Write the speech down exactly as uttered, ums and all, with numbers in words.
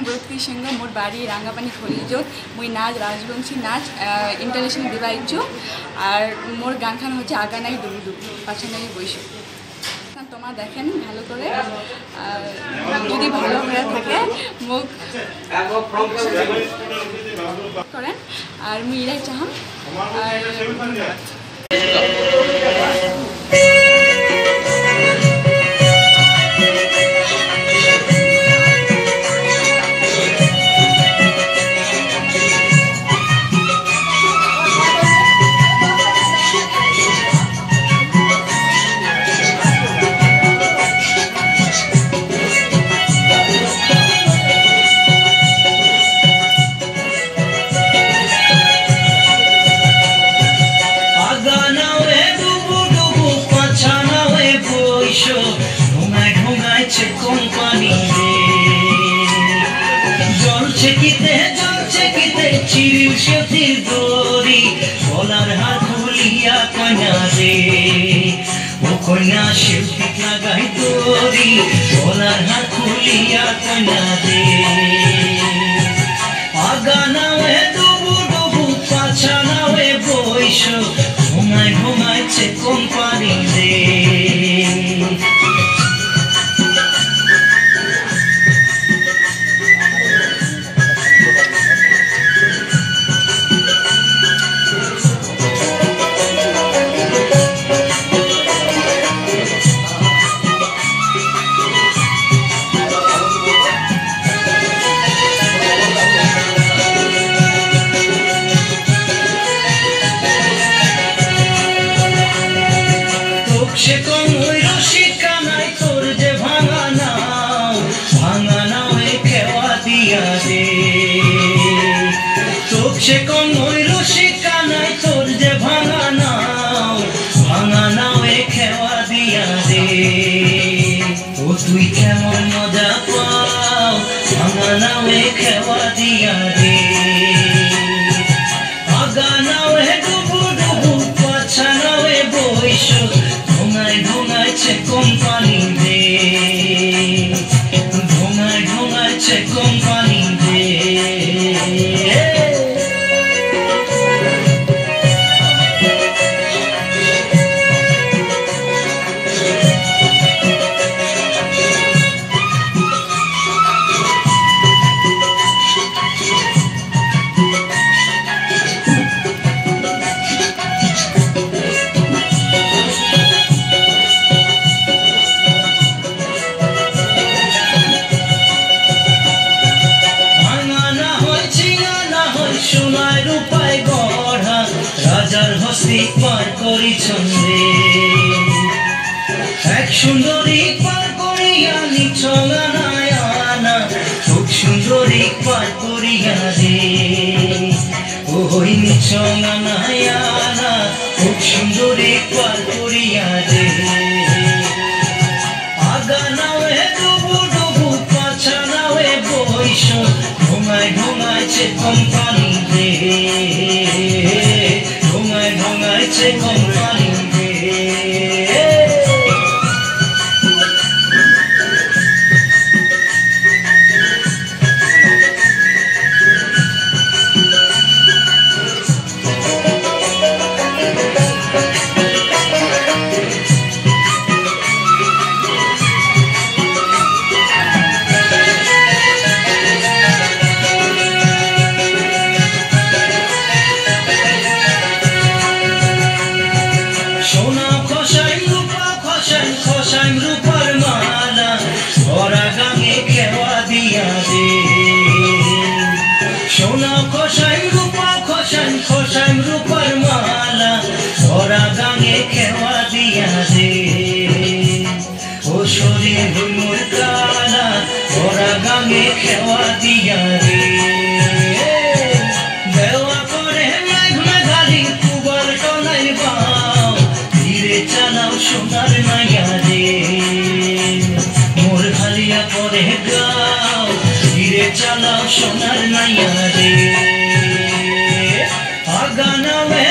ব্রতী সিংহ মোর বাড়ি রাঙ্গাপানি খলিজোত মুই নাচ রাজবংশী নাচ ইন্টারন্যাশনাল দিবা ইচ্ছু আর মোর গানখান হচ্ছে আগানাই দুবু দুবু পাছানাই বৈশু তোমার দেখেন ভালো করে যদি ভালো হয়ে থাকে মুখ করেন আর মুই এরাই চাহাম আর চিরিল সেতির দড়ি গলার হাত খুলিয়া কন্যা রে ও কন্যা শিল্পীক লাগাই দড়ি গলার হাত খুলিয়া কন্যা রে আগা নাওয়ে ডুবু ডুবু পাছা নাওয়ে বৈশ ঘুমায় ঘুমাইছে কোম্পানি রে সে কমই রসিকা নাই তোর যে ভাঙা নাও ভাঙা নাও এ খেওয়া দিয়া দে তোক সে কমই রসিকা নাই তোর যে ভাঙা নাও ভাঙা নাও এ খেওয়া দিয়া দে ও তুই কেমন মজা পাও ভাঙা নাও এ খেওয়া দিয়া দে আগা নাও এ ডুবু ডুবু পাছা নাও এ বৈশ ঢোঙায় ঢোঙাইছে কোম্পানি রে ঢোঙায় ঢোঙাইছে কোম্পানি রে সোনায় রূপায় গড়া রাজার হস্তি পার করিছন রে এক সুন্দরী পার করিয়া নিছঙ্গানায় আনা খুব সুন্দরী পার করিয়া রে ওই নিছঙ্গানায় আনা খুব সুন্দরী পার করিয়া রে আগা নাওয়ে ডুবু ডুবু পাছা নাওয়ে বৈশ ঘুমায় ঘুমাইছে কোম্পানি রে ঘুমায় ঘুমাইছে কোম্পানি রে রূপার মালা ওরা গাঙে খেওয়া দিয়া দে সোনা খসাই রূপা খসাই খসাই রূপার মালা ওরা গাঙে খেওয়া দিয়া দে ও শরীর ভুমুর কালা ওরা গাঙে খেওয়া দিয়া দে দেওয়া করে মেঘ মেঘালি কুবার টনাই বাও ধীরে চালাও সোনার মাইয়া রে মোর ভালিয়া করে গাও ধীরে চালাও সোনার মাইয়া রে আগা নাওয়ে